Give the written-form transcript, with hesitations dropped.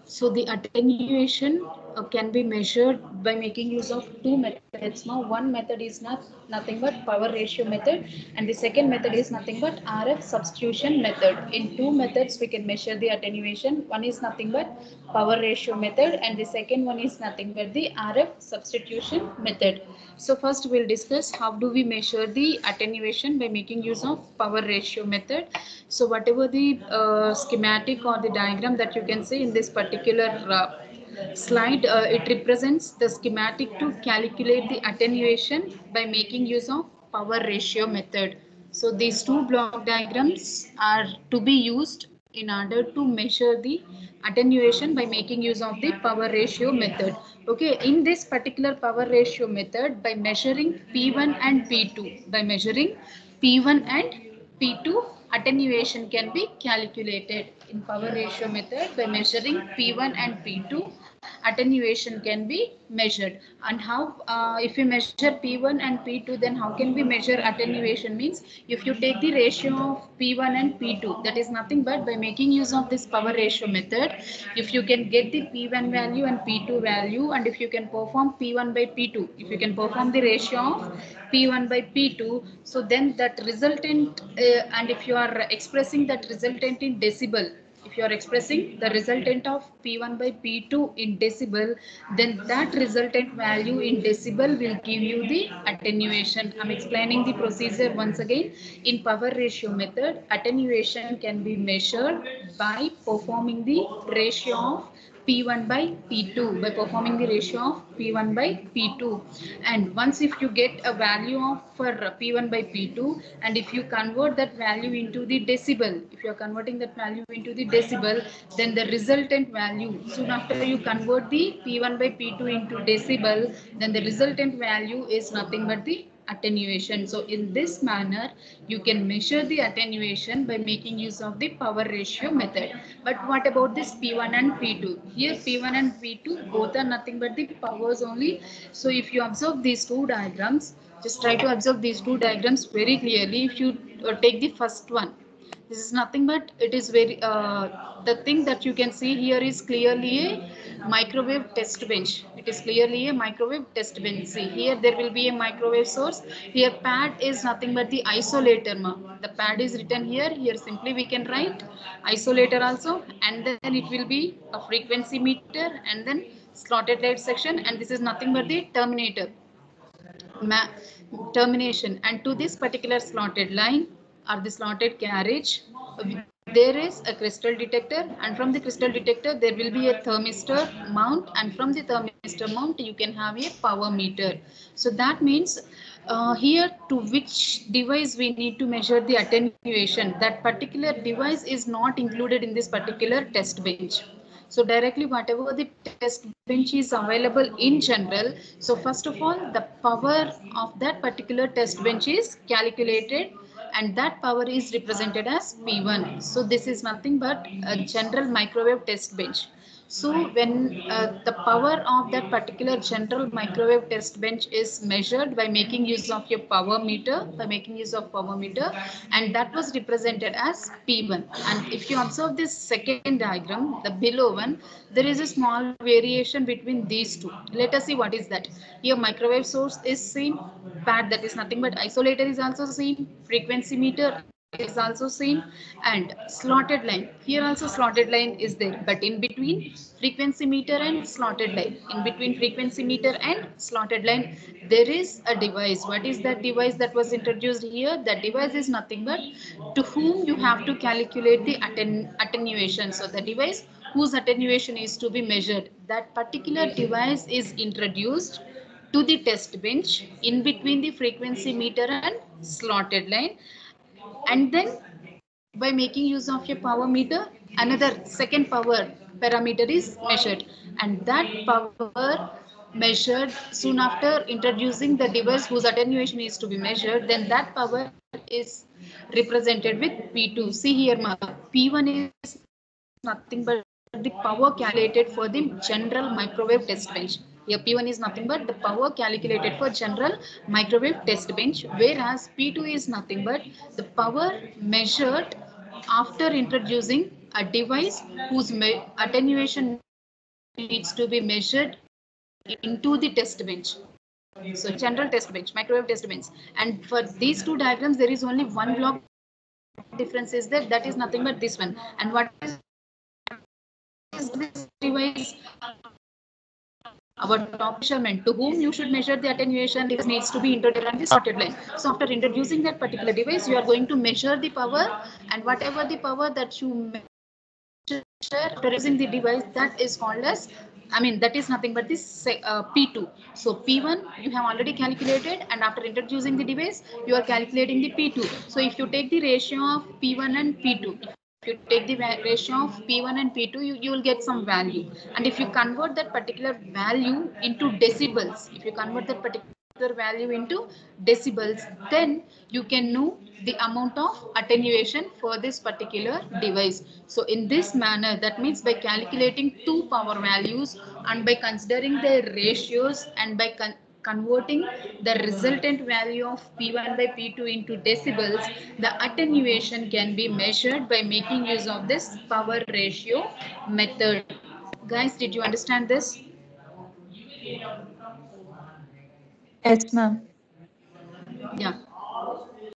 So the attenuation can be measured by making use of two methods. Now one method is nothing but power ratio method, and the second method is nothing but RF substitution method. In two methods we can measure the attenuation. One is nothing but power ratio method, and the second one is nothing but the RF substitution method. So first we'll discuss how do we measure the attenuation by making use of power ratio method. So whatever the schematic or the diagram that you can see in this particular slide, it represents the schematic to calculate the attenuation by making use of power ratio method. So these two block diagrams are to be used in order to measure the attenuation by making use of the power ratio method. Okay, in this particular power ratio method, by measuring P1 and P2, by measuring P1 and P2, attenuation can be calculated. In power ratio method, by measuring P1 and P2, attenuation can be measured. And how, if you measure P1 and P2, then how can we measure attenuation? Means if you take the ratio of P1 and P2, that is nothing but by making use of this power ratio method, if you can get the P1 value and P2 value, and if you can perform P1 by P2, if you can perform the ratio of P1 by P2, so then that resultant, and if you are expressing that resultant in decibel, if you are expressing the resultant of P1 by P2 in decibel, then that resultant value in decibel will give you the attenuation. I'm explaining the procedure once again. In power ratio method, attenuation can be measured by performing the ratio of P1 by P2, by performing the ratio of P1 by P2. And once if you get a value of for P1 by P2, and if you convert that value into the decibel, if you are converting that value into the decibel, then the resultant value, soon after you convert the P1 by P2 into decibel, then the resultant value is nothing but the attenuation. So in this manner you can measure the attenuation by making use of the power ratio method. But what about this P1 and P2? Here P1 and P2 both are nothing but the powers only. So if you observe these two diagrams, just try to observe these two diagrams very clearly. If you take the first one, this is nothing but it is very the thing that you can see here is clearly a microwave test bench. It is clearly a microwave test bench. See here there will be a microwave source. Here pad is nothing but the isolator. The pad is written here. Here simply we can write isolator also, and then it will be a frequency meter, and then slotted light section, and this is nothing but the terminator, termination. And to this particular slotted line or the slotted carriage, there is a crystal detector, and from the crystal detector there will be a thermistor mount, and from the thermistor mount you can have a power meter. So that means here to which device we need to measure the attenuation, that particular device is not included in this particular test bench. So directly whatever the test bench is available in general, so first of all the power of that particular test bench is calculated, and that power is represented as P1. So this is nothing but a general microwave test bench. So when the power of that particular general microwave test bench is measured by making use of your power meter, by making use of power meter, and that was represented as P1. And if you observe this second diagram, the below one, there is a small variation between these two. Let us see what is that. Here microwave source is same, pad that is nothing but isolator is also same, frequency meter is also same, and slotted line, here also slotted line is there, but in between frequency meter and slotted line, in between frequency meter and slotted line, there is a device. What is that device that was introduced here? That device is nothing but to whom you have to calculate the attenuation. So the device whose attenuation is to be measured, that particular device is introduced to the test bench in between the frequency meter and slotted line, and then by making use of your power meter, another second power parameter is measured, and that power measured soon after introducing the device whose attenuation is to be measured, then that power is represented with P2. See here, P1 is nothing but the power calculated for the general microwave test bench. Here P1 is nothing but the power calculated for general microwave test bench, whereas P2 is nothing but the power measured after introducing a device whose attenuation is to be needs to be measured into the test bench. So general test bench, microwave test bench. And for these two diagrams, there is only one block difference is there. That is nothing but this one. And what is this device? Our top measurement to whom you should measure the attenuation device needs to be introduced on the slotted line. So after introducing that particular device, you are going to measure the power, and whatever the power that you measure after using the device, that is called as, I mean, that is nothing but this P2. So P1 you have already calculated, and after introducing the device, you are calculating the P2. So if you take the ratio of P1 and P2, if you take the ratio of P1 and P2, you will get some value. And if you convert that particular value into decibels, if you convert that particular value into decibels, then you can know the amount of attenuation for this particular device. So in this manner, that means by calculating two power values and by considering their ratios and by converting the resultant value of P1 by P2 into decibels, the attenuation can be measured by making use of this power ratio method. Guys, did you understand this? Yes, ma'am. Yeah.